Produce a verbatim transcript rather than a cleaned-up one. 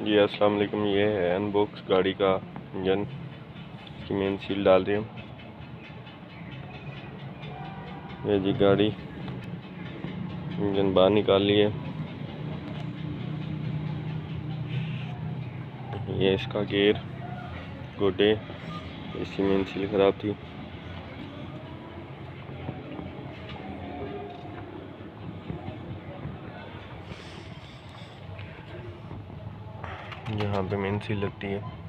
जी अस्सलाम वालेकुम। ये है अनबॉक्स गाड़ी का इंजन की मेन सील डाल रही हूँ। ये जी गाड़ी इंजन बाहर निकाल लिए। ये इसका गेयर गोटे, इसकी मेन सील खराब थी। यहाँ पे मेन सील लगती है।